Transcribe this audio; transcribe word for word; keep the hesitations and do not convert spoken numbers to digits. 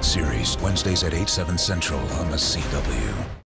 series, Wednesdays at eight, seven Central on the C W.